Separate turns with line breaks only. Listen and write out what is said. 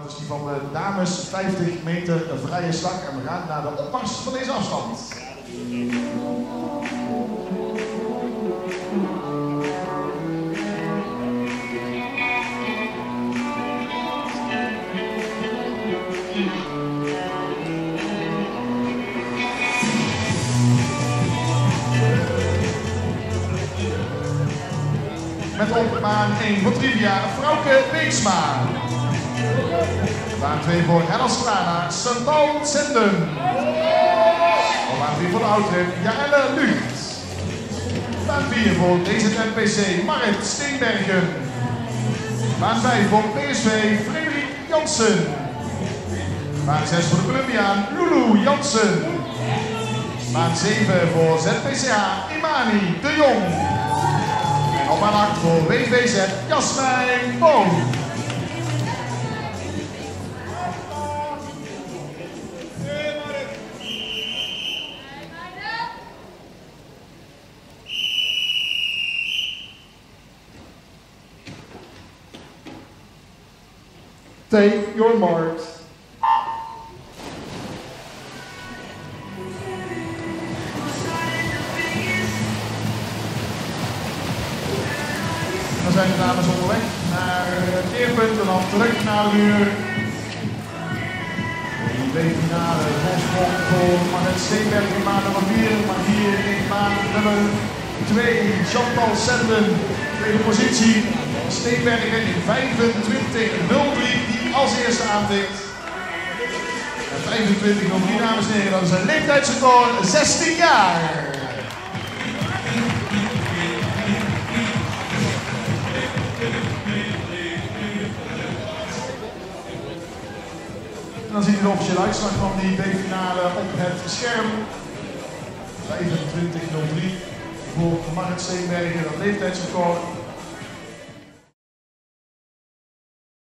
is die van de dames 50 meter vrije slag. En we gaan naar de opmars van deze afstand. Met op baan 1 voor Trivia, Frauke Beeksma. Baan 2 voor Hella Strana, Chantal Zenden. Op baan 3 voor de oudrit, Jaelle Lucht. Baan 4 voor DZMPC, Marit Steenbergen. Baan 5 voor PSV, Frederik Jansen. Baan 6 voor de Columbiaan, Lulu Jansen. Baan 7 voor ZPCA, Imani de Jong. Op baan 8 voor WVZ, Jasmijn Boom.
Take your marks.
Dan zijn de dames onderweg naar het keerpunt en dan terug naar de muur. De B-finale volsprong voor Marit Steenbergen in baan nummer 4, maar hier in baan nummer 2 Chantal Zenden, tweede positie. Steenbergen in 25.03 die als eerste aantikt. En 25.03 dames en heren, dat is een leeftijdsrecord 16 jaar. En dan ziet u de officiële uitslag van die B-finale op het scherm. 25.03 voor Marit Steenbergen, dat leeftijdsrecord.